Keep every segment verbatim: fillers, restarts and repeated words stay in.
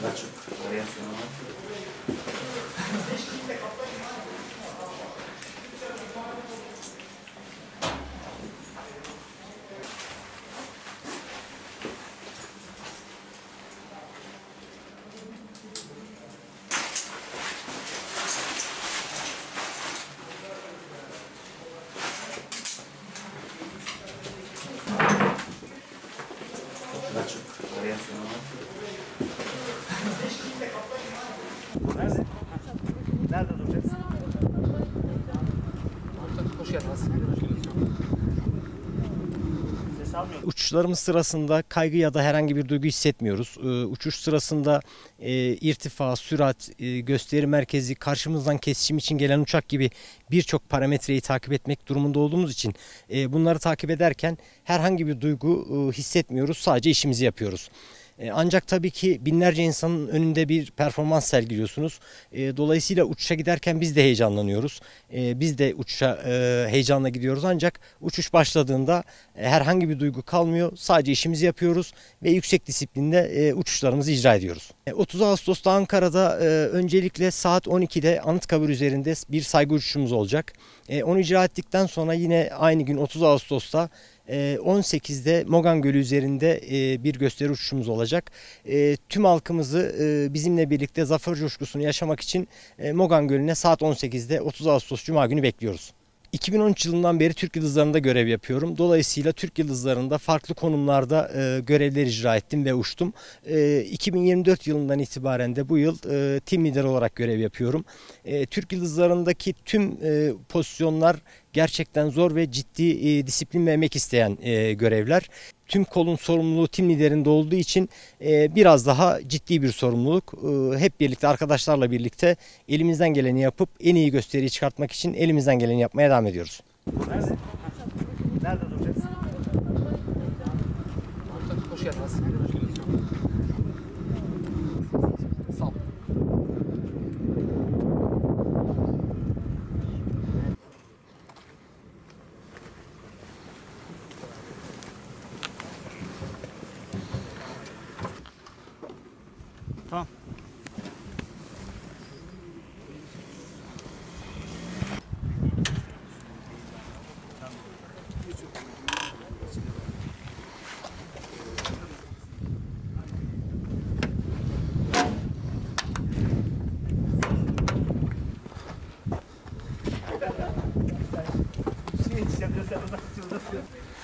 Açık. Reaksiyon var. Açık. Reaksiyon var. Nerede? Nerede duracağız? Hoş geldiniz. Ses almıyorum. Uçuşlarımız sırasında kaygı ya da herhangi bir duygu hissetmiyoruz. Ee, uçuş sırasında e, irtifa, sürat, e, gösteri merkezi, karşımızdan kesişim için gelen uçak gibi birçok parametreyi takip etmek durumunda olduğumuz için e, bunları takip ederken herhangi bir duygu e, hissetmiyoruz. Sadece işimizi yapıyoruz. Ancak tabii ki binlerce insanın önünde bir performans sergiliyorsunuz. Dolayısıyla uçuşa giderken biz de heyecanlanıyoruz. Biz de uçuşa heyecanla gidiyoruz ancak uçuş başladığında herhangi bir duygu kalmıyor. Sadece işimizi yapıyoruz ve yüksek disiplinle uçuşlarımızı icra ediyoruz. otuz Ağustos'ta Ankara'da öncelikle saat on ikide Anıtkabir üzerinde bir saygı uçuşumuz olacak. Onu icra ettikten sonra yine aynı gün otuz Ağustos'ta on sekizde Mogan Gölü üzerinde bir gösteri uçuşumuz olacak. Tüm halkımızı bizimle birlikte zafer coşkusunu yaşamak için Mogan Gölü'ne saat on sekizde otuz Ağustos Cuma günü bekliyoruz. iki bin on üç yılından beri Türk Yıldızları'nda görev yapıyorum. Dolayısıyla Türk Yıldızları'nda farklı konumlarda e, görevler icra ettim ve uçtum. E, iki bin yirmi dört yılından itibaren de bu yıl e, team lider olarak görev yapıyorum. E, Türk Yıldızları'ndaki tüm e, pozisyonlar gerçekten zor ve ciddi e, disiplin ve emek isteyen e, görevler. Tüm kolun sorumluluğu tim liderinde olduğu için e, biraz daha ciddi bir sorumluluk. E, hep birlikte arkadaşlarla birlikte elimizden geleni yapıp en iyi gösteriyi çıkartmak için elimizden geleni yapmaya devam ediyoruz. Nerede? Nerede duracağız? Hoş geldiniz. Sağ olun. Tamam. Şey içeceğim diyor, sen oradan çıldırtıyorsun.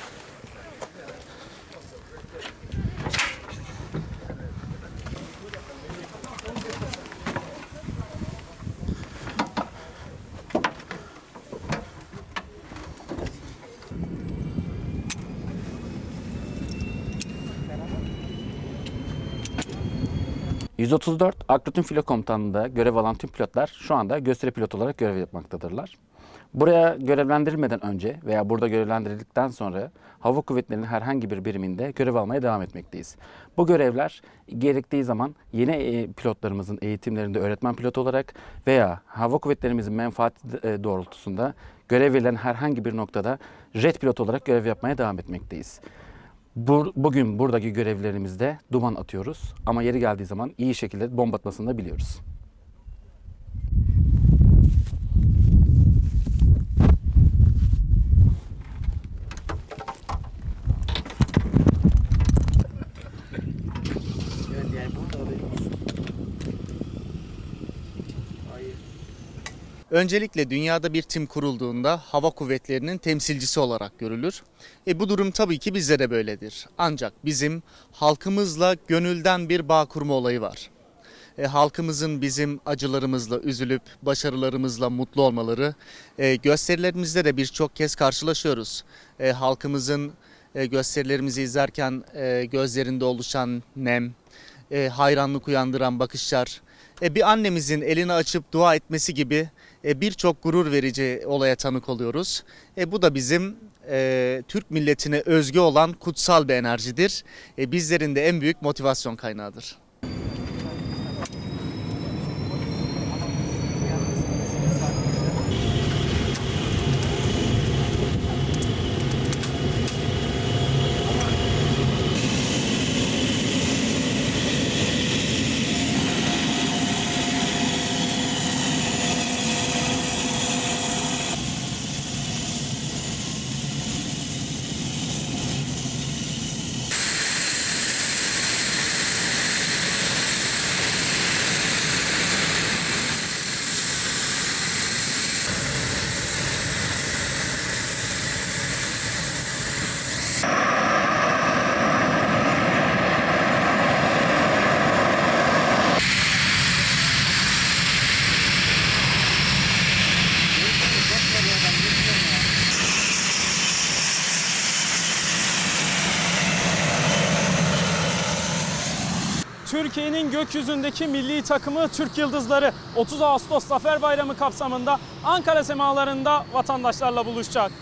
yüz otuz dört Akrutin Filo Komutanlığı'nda görev alan tüm pilotlar şu anda gösteri pilot olarak görev yapmaktadırlar. Buraya görevlendirilmeden önce veya burada görevlendirildikten sonra Hava Kuvvetleri'nin herhangi bir biriminde görev almaya devam etmekteyiz. Bu görevler gerektiği zaman yeni pilotlarımızın eğitimlerinde öğretmen pilot olarak veya Hava Kuvvetlerimizin menfaati doğrultusunda görev verilen herhangi bir noktada jet pilot olarak görev yapmaya devam etmekteyiz. Bugün buradaki görevlerimizde duman atıyoruz ama yeri geldiği zaman iyi şekilde bomba atmasını da biliyoruz. Öncelikle dünyada bir tim kurulduğunda hava kuvvetlerinin temsilcisi olarak görülür. E bu durum tabii ki bizde de böyledir. Ancak bizim halkımızla gönülden bir bağ kurma olayı var. E, halkımızın bizim acılarımızla üzülüp başarılarımızla mutlu olmaları e, gösterilerimizde de birçok kez karşılaşıyoruz. E, halkımızın e, gösterilerimizi izlerken e, gözlerinde oluşan nem, e, hayranlık uyandıran bakışlar, e, bir annemizin elini açıp dua etmesi gibi e, birçok gurur verici olaya tanık oluyoruz. E, bu da bizim e, Türk milletine özgü olan kutsal bir enerjidir. E, bizlerin de en büyük motivasyon kaynağıdır. Türkiye'nin gökyüzündeki milli takımı Türk Yıldızları otuz Ağustos Zafer Bayramı kapsamında Ankara semalarında vatandaşlarla buluşacak.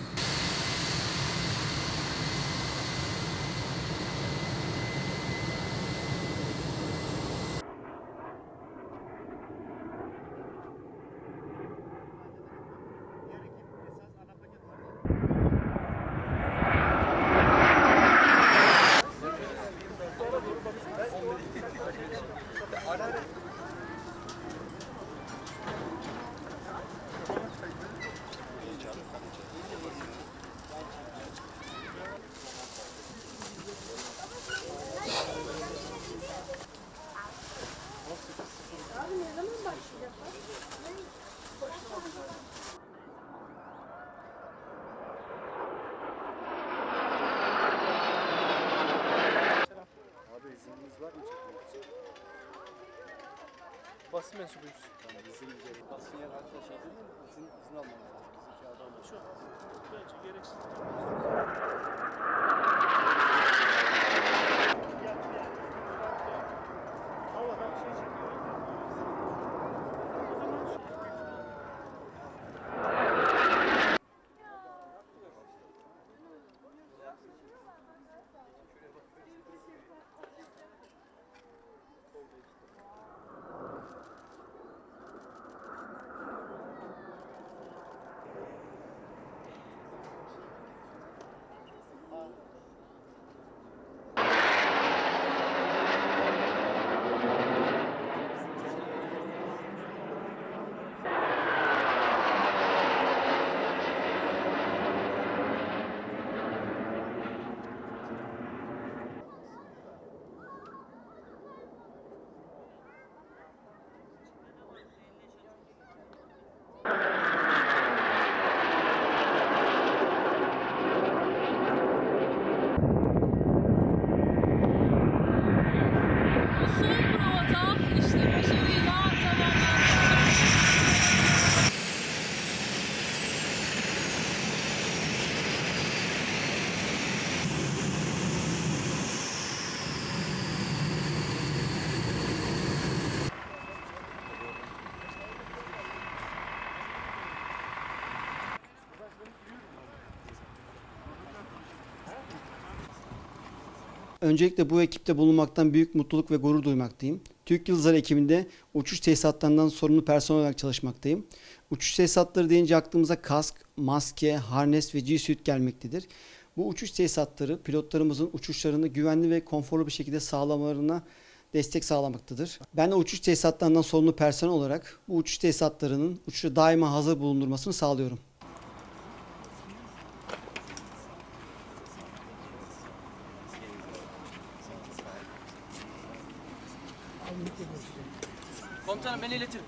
Basın mensubuyuz. Yani bizim basın yer hakkında şey değil mi? İzin, izin almamız lazım. Bizdeki adam da şu. Bence gereksiz. Havadan şey çekiyor. Öncelikle bu ekipte bulunmaktan büyük mutluluk ve gurur duymaktayım. Türk Yıldızları ekibinde uçuş tesisatlarından sorumlu personel olarak çalışmaktayım. Uçuş tesisatları deyince aklımıza kask, maske, harnes ve G-suit gelmektedir. Bu uçuş tesisatları pilotlarımızın uçuşlarını güvenli ve konforlu bir şekilde sağlamalarına destek sağlamaktadır. Ben de uçuş tesisatlarından sorumlu personel olarak bu uçuş tesisatlarının uçuşa daima hazır bulundurmasını sağlıyorum. Komutanım beni iletin.